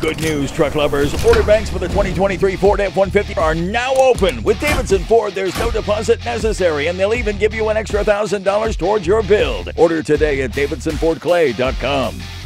Good news, truck lovers. Order banks for the 2023 Ford F-150 are now open. With Davidson Ford, there's no deposit necessary, and they'll even give you an extra $1,000 towards your build. Order today at davidsonfordclay.com.